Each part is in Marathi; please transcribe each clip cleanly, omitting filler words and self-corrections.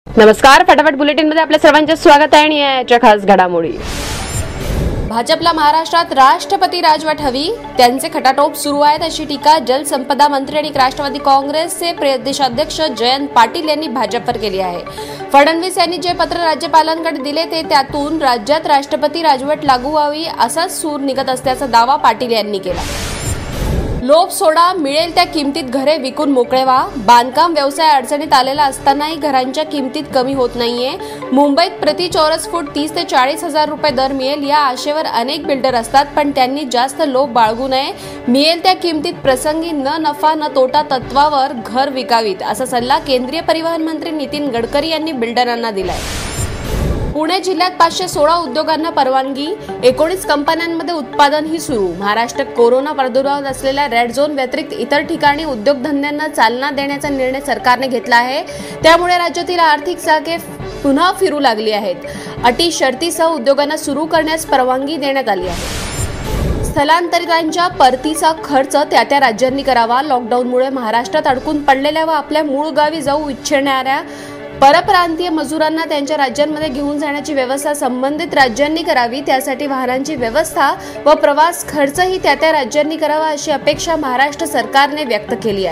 नमस्कार, फटाफट बुलेटिन मध्ये आपल्या सर्वांचे स्वागत आहे आणि याच्या खास घडामोडी। भाजपला महाराष्ट्रात राष्ट्रपती राजवट हवी, त्यांचे खटाटोप सुरू आहेत अशी टीका जलसंपदा मंत्री आणि राष्ट्रवादी काँग्रेसचे प्रदेशाध्यक्ष जयंत पाटील यांनी भाजपवर केली आहे। फडणवीस यांनी जे पत्र राज्यपालांकडे दिले ते त्यातून राज्यात राष्ट्रपती राजवट लागू व्हावी असाच सूर निघत असल्याचा दावा पाटील यांनी केला। लोभ सोडा, मिळेल त्या किमतीत घरे विकून मोकळे व्हा। बांधकाम व्यवसाय अडचणीत आलेला असतानाही घरांच्या किमतीत कमी होत नाहीये। मुंबईत प्रति चौरस फूट 30 ते 40 हजार रुपये दर मिळेल या आशेवर अनेक बिल्डर असतात, पण त्यांनी जास्त लोभ बाळगू नये। मिळेल त्या किमतीत प्रसंगी न नफा न तोटा तत्वावर घर विकावीत असा सल्ला केंद्रीय परिवहन मंत्री नितीन गडकरी यांनी बिल्डरांना दिलाय। पुणे जिल्ह्यात 516 उद्योगांना परवानगी, 19 कंपन्यांमध्ये उत्पादनही सुरू। महाराष्ट्रात कोरोना प्रादुर्भाव असलेल्या रेड झोन व्यतिरिक्त इतर ठिकाणी उद्योगधंद्यांना चालना देण्याचा निर्णय सरकारने घेतला आहे, त्यामुळे राज्यातील आर्थिक चाके पुन्हा फिरू लागली आहेत। अटी शर्तीसह उद्योगांना सुरू करण्यास परवानगी देण्यात आली आहे। स्थलांतरितांच्या परतीचा खर्च त्या राज्यांनी करावा। लॉकडाऊनमुळे महाराष्ट्रात अडकून पडलेल्या व आपल्या मूळ गावी जाऊ इच्छिणाऱ्या परप्रांतीय मजुरांना त्यांच्या राज्यांमध्ये घेऊन जाण्याची व्यवस्था संबंधित राज्यांनी करावी। त्यासाठी वाहनांची व्यवस्था व प्रवास खर्चही त्या राज्यांनी करावा अशी अपेक्षा महाराष्ट्र सरकारने व्यक्त केली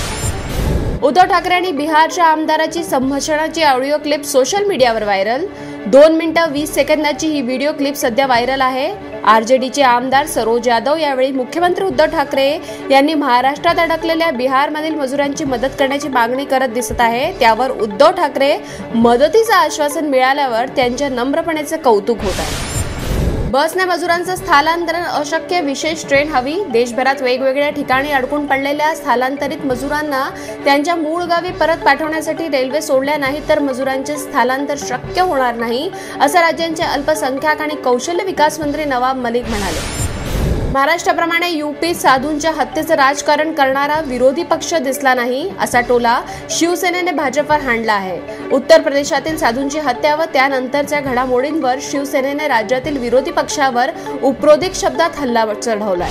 आहे। उद्धव ठाकरे आणि बिहारच्या आमदाराची संभाषणाची ऑडिओ क्लिप सोशल मीडियावर व्हायरल। 2 मिनिटं 20 सेकंदाची ही व्हिडिओ क्लिप सध्या व्हायरल आहे। आरजेडीचे आमदार सरोज यादव यावेळी मुख्यमंत्री उद्धव ठाकरे यांनी महाराष्ट्रात अडकलेल्या बिहारमधील मजुरांची मदत करण्याची मागणी करत दिसत आहे। त्यावर उद्धव ठाकरे मदतीचं आश्वासन मिळाल्यावर त्यांच्या नम्रपणेचे कौतुक होत आहे। बसने मजुरांचं स्थलांतरण अशक्य, विशेष ट्रेन हवी। देशभरात वेगवेगळ्या ठिकाणी अडकून पडलेल्या स्थलांतरित मजुरांना त्यांच्या मूळ गावी परत पाठवण्यासाठी रेल्वे सोडल्या नाही तर मजुरांचे स्थलांतर शक्य होणार नाही असं राज्याचे अल्पसंख्याक आणि कौशल्य विकास मंत्री नवाब मलिक म्हणाले। महाराष्ट्राप्रमाणे यूपीत साधूंच्या हत्येचं राजकारण करणारा विरोधी पक्ष दिसला नाही असा टोला शिवसेनेने भाजपवर हाणला आहे। उत्तर प्रदेशातील साधूंची हत्या व त्यानंतरच्या घडामोडींवर शिवसेनेने राज्यातील विरोधी पक्षावर उपरोधिक शब्दात हल्ला चढवलाय।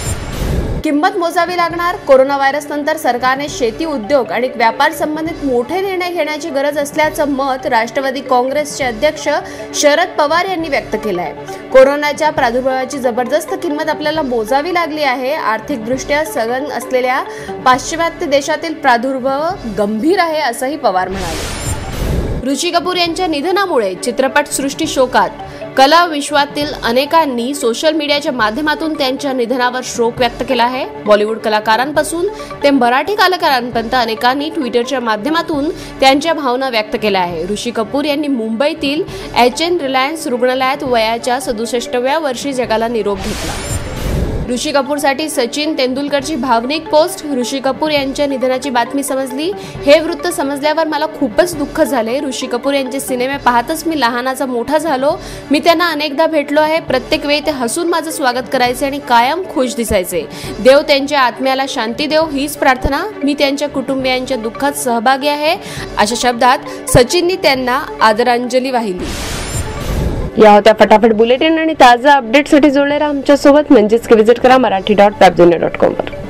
किंमत मोजावी लागणार, कोरोना व्हायरस नंतर सरकारने शेती, उद्योग आणि व्यापार संबंधित मोठे निर्णय घेण्याची गरज असल्याचं मत राष्ट्रवादी काँग्रेसचे अध्यक्ष शरद पवार यांनी व्यक्त केलं आहे। कोरोनाच्या प्रादुर्भावाची जबरदस्त किंमत आपल्याला मोजावी लागली आहे। आर्थिकदृष्ट्या सघन असलेल्या पाश्चिमात्य देशातील प्रादुर्भाव गंभीर आहे असंही पवार म्हणाले। ऋषी कपूर यांच्या निधनामुळे चित्रपट सृष्टी शोकात। कला विश्वातील अनेकांनी सोशल मीडियाच्या माध्यमातून त्यांच्या निधनावर शोक व्यक्त केला आहे। बॉलिवूड कलाकारांपासून ते मराठी कलाकारांपर्यंत अनेकांनी ट्विटरच्या माध्यमातून त्यांच्या भावना व्यक्त केल्या आहे। ऋषी कपूर यांनी मुंबईतील HN रिलायन्स रुग्णालयात वयाच्या 67व्या वर्षी जगाला निरोप घेतला। ऋषी कपूरसाठी सचिन तेंडुलकरची भावनिक पोस्ट। ऋषी कपूर यांच्या निधनाची बातमी समजली, हे वृत्त समजल्यावर मला खूपच दुःख झाले। ऋषी कपूर यांचे सिनेमे पाहतच मी लहानाचा मोठा झालो। मी त्यांना अनेकदा भेटलो आहे। प्रत्येक वेळी ते हसून माझं स्वागत करायचे आणि कायम खुश दिसायचे। देव त्यांच्या आत्म्याला शांती देव हीच प्रार्थना। मी त्यांच्या कुटुंबियांच्या दुःखात सहभागी आहे अशा शब्दात सचिननी त्यांना आदरांजली वाहिली। या होत्या फटाफट बुलेटिन आणि ताजा अपडेटसाठी जोडले राहा आमच्या सोबत, म्हणजेच की विजिट करा marathi.webdunia.com वर।